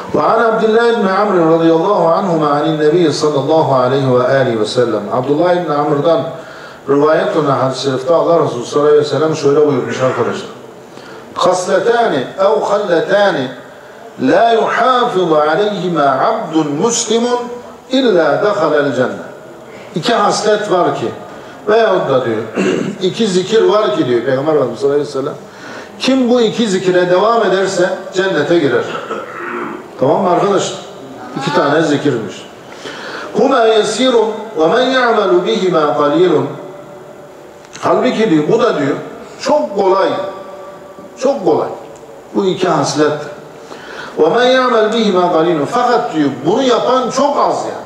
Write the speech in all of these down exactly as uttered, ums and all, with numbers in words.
وعن عبد الله بن عمرو رضي الله عنهما عن النبي صلى الله عليه وآله وسلم. Abdullah ibn Amr'dan rivayet olan hadis-i şerifte Allah Resulü sallallahu aleyhi ve sellem şöyle buyurmuş arkadaşlar. Hasletani ev halletani la yuhafizu aleyhima abdun muslimun illa dakhalel cennet. İki haslet var ki veyahut da diyor iki zikir var ki diyor Peygamber Efendimiz sallallahu aleyhi ve sellem, kim bu iki zikire devam ederse cennete girer. Tamam mı arkadaşlar? İki tane zikirmiş. Huma yesirun ve men ya'melu bihima qalilun. Halbuki diyor bu da diyor çok kolay. Çok kolay. Bu iki haslet. Ve men ya'mel bihima qalilun. Fakat diyor bunu yapan çok az yani.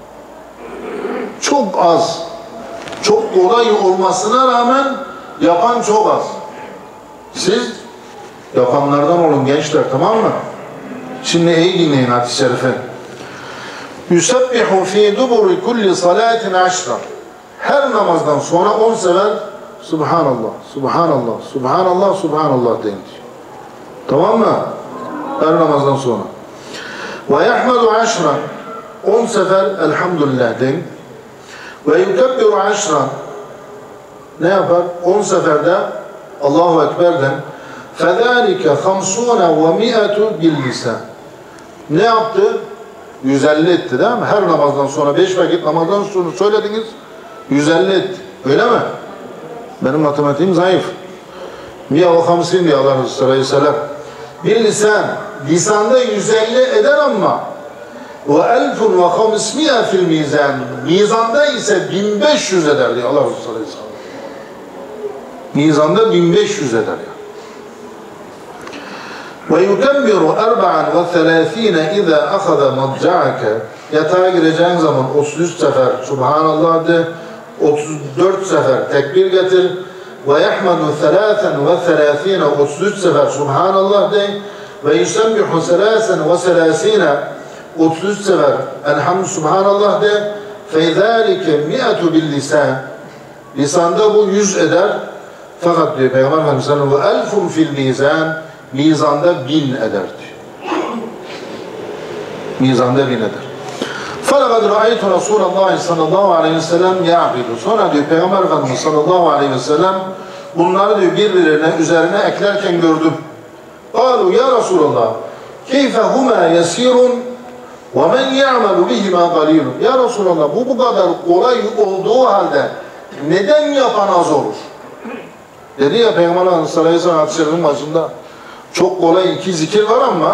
Çok az. Çok kolay olmasına rağmen yapan çok az. Siz yapanlardan olun gençler, tamam mı? Şimdi iyi dinleyin hadis-i şerife. Yusabbihu fi duburi kulli salatin aşra. Her namazdan sonra on sefer Subhanallah, Subhanallah, Subhanallah, Subhanallah deyin diyor. Tamam mı? Her namazdan sonra. Ve yahmedu aşra. on sefer Elhamdülillah deyin. Ve yukebbiru aşra. Ne yapar? on seferde Allahu Ekber den. فَذَٰلِكَ خَمْسُونَ وَمِئَةُ بِالْلِسَانِ. Ne yaptı? yüz elli etti değil mi? Her namazdan sonra, beş vakit namazdan sonra söylediniz, yüz elli etti. Öyle mi? Benim matematiğim zayıf. Miye o hamsin diye Allah Resulü sallallahu aleyhi ve sellem. Bir lisan, lisanda yüz elli eder ama ve elfun ve hamsmiye fil mizan. Mizanda ise bin beş yüz eder diye Allah Resulü sallallahu aleyhi ve sellem. Mizanda bin beş yüz eder ya. Ve yukemmiru erba'an ve thelâthîne izâ akhada madca'ake. Yatağa gireceğin zaman otuz üç sefer Subhanallah de, otuz dört sefer tekbir getir. Ve yahmadu thelâthen ve thelâthîne, otuz üç sefer Subhanallah de. Ve yusebbihu thelâsen ve selâsîne, otuz üç sefer Elhamdü Subhanallah de. Feyzâlike mi'atu bil lisan. Lisanda bu yüz eder. Fakat diyor Peygamber Efendimiz sallallahu aleyhi ve sellem, elfun fil mizan, mizanda bin eder diyor. Mizanda bin eder. فَلَقَدْ رَأَيْتُ رَسُولَ اللّٰهِ sallallahu aleyhi ve sellem يَعْقِدُ. Sonra diyor Peygamber Efendimiz sallallahu aleyhi ve sellem bunları diyor birbirlerine üzerine eklerken gördüm. قَالُوا يَا رَسُولَ اللّٰهِ كَيْفَ هُمَا يَسِيرٌ وَمَنْ يَعْمَلُ بِهِمَا قَلِيلٌ. Ya Resulallah, bu bu kadar kolay olduğu halde neden yapan az olur? Dedi ya Peygamber Efendimiz sallallahu aleyhi ve sellem hadis-i başında, çok kolay iki zikir var ama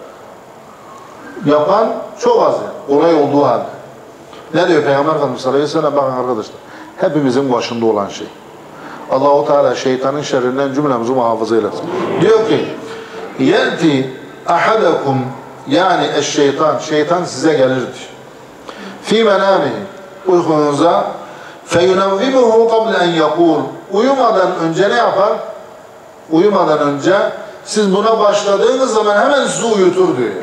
yapan çok az yani, kolay olduğu halde. Ne diyor Peygamber Efendimiz sallallahu aleyhi ve sellem? Bakın arkadaşlar, hepimizin başında olan şey. Allah-u Teala şeytanın şerrinden cümlemizi muhafaza eylesin. Diyor ki, yelti ahadakum, yani eşşeytan, şeytan size gelir diyor. Fi menamihi, uykunuza, feyunevvimuhu kable en yakul. Uyumadan önce ne yapar? Uyumadan önce siz buna başladığınız zaman hemen sizi uyutur diyor.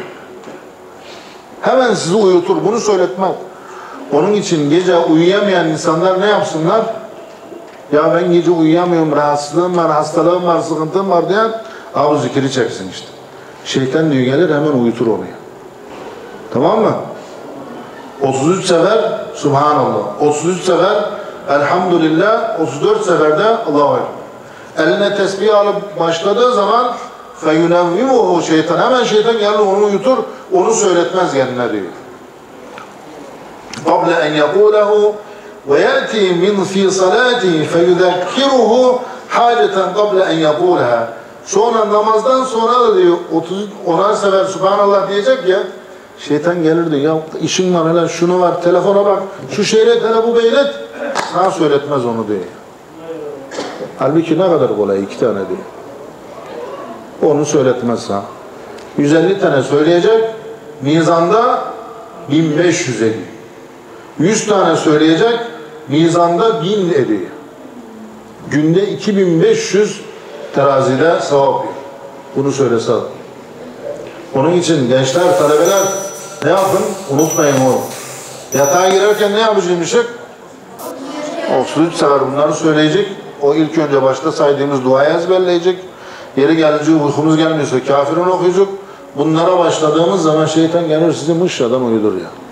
Hemen sizi uyutur. Bunu söyletmez. Onun için gece uyuyamayan insanlar ne yapsınlar? Ya ben gece uyuyamıyorum, rahatsızlığım var, hastalığım var, sıkıntım var diyen abi zikiri çeksin işte. Şeytan diyor gelir hemen uyutur onu. Tamam mı? otuz üç sefer Subhanallah. otuz üç sefer Elhamdülillah. otuz dört seferde Allahu Ekber. Eline tesbih alıp başladığı zaman feyunevvimuhu şeytan. Hemen şeytan gelir onu uyutur. Onu söyletmez kendine diyor. قَبْلَ اَنْ يَقُولَهُ وَيَأْتِي مِنْ فِي صَلَاتِهِ فَيُذَكِّرُهُ حَاجَةً قَبْلَ اَنْ يَقُولَهَا. Sonra namazdan sonra da diyor otuz onar sefer Subhanallah diyecek ya, şeytan gelir diyor ya işin var hele şunu var, telefona bak, şu şehret hele bu beylet, sana söyletmez onu diyor. Halbuki ne kadar kolay, iki tane diyor. Onu söyletmez sana. yüz elli tane söyleyecek, mizanda bin beş yüz ediyor. yüz tane söyleyecek, mizanda bin ediyor. Günde iki bin beş yüz terazide sevap yiyor. Bunu söylese. Onun için gençler, talebeler ne yapın? Unutmayın onu. Yatağa girerken ne yapacakmışık? otuz üç sefer bunları söyleyecek. O ilk önce başta saydığımız duayı ezberleyecek. Yeri gelince uykumuz gelmiyorsa kafirin okuyacak. bunlara başladığımız zaman şeytan gelir sizi mışradan uyudur ya.